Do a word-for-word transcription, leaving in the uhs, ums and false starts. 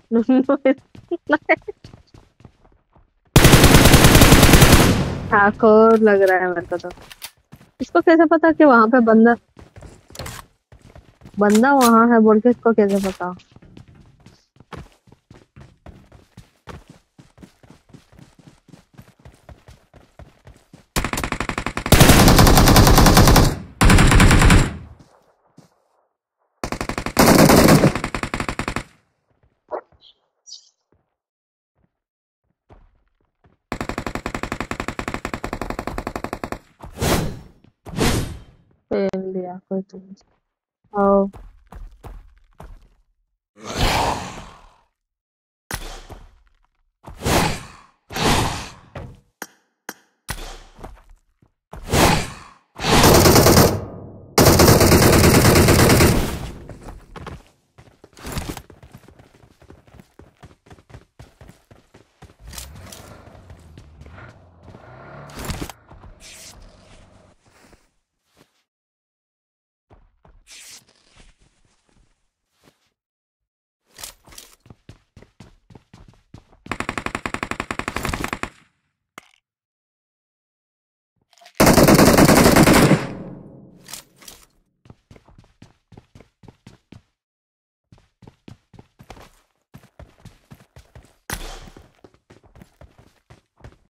ठाकुर लग रहा है मेरे को तो। इसको कैसे पता कि वहां पे बंदा बंदा वहां है बोल के, इसको कैसे पता? फेल दिया कोई तो।